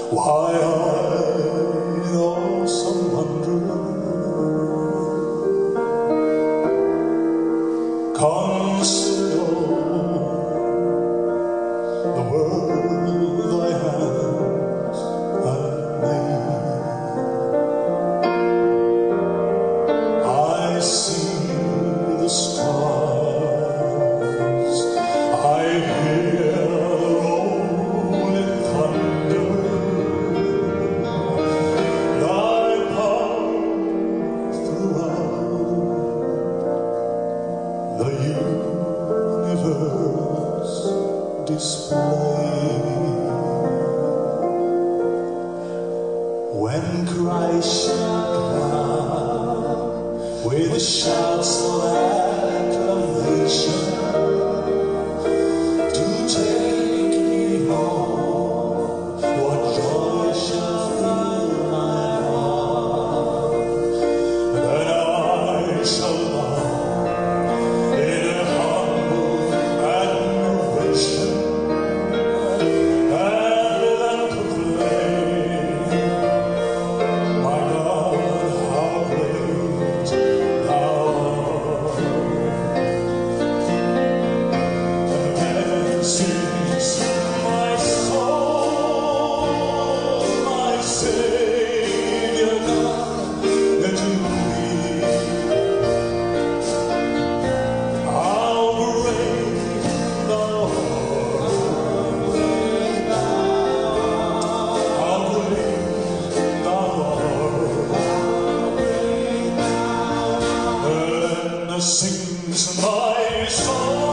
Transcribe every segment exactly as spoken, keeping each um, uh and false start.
Why I also wonder, consider the world thy hands have made. I see the stars, I hear the rolling thunder. Thy power throughout the universe display. When Christ shall come with the shouts of acclamation to take me home, what joy shall fill my heart. Then I shall bow in humble admiration and then proclaim, my God, how great thou art. And then sings my soul, my Savior God, to thee. How great thou art, how great thou art. Then sings my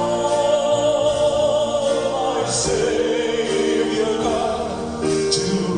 soul, my Savior God, to